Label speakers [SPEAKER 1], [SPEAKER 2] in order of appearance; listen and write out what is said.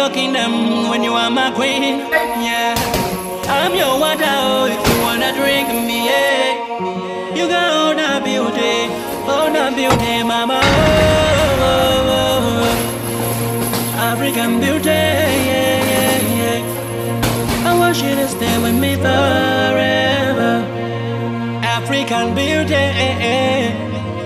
[SPEAKER 1] your kingdom when you are my queen. Yeah, I'm your water if you wanna drink me. Yeah, you got all the beauty, mama. African beauty, yeah. I want you to stay with me forever. African beauty,